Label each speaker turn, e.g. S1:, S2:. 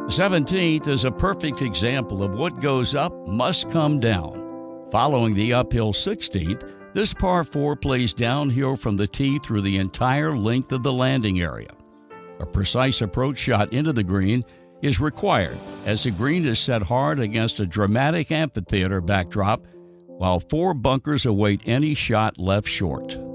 S1: The 17th is a perfect example of what goes up must come down. Following the uphill 16th, this par 4 plays downhill from the tee through the entire length of the landing area. A precise approach shot into the green is required as the green is set hard against a dramatic amphitheater backdrop, while 4 bunkers await any shot left short.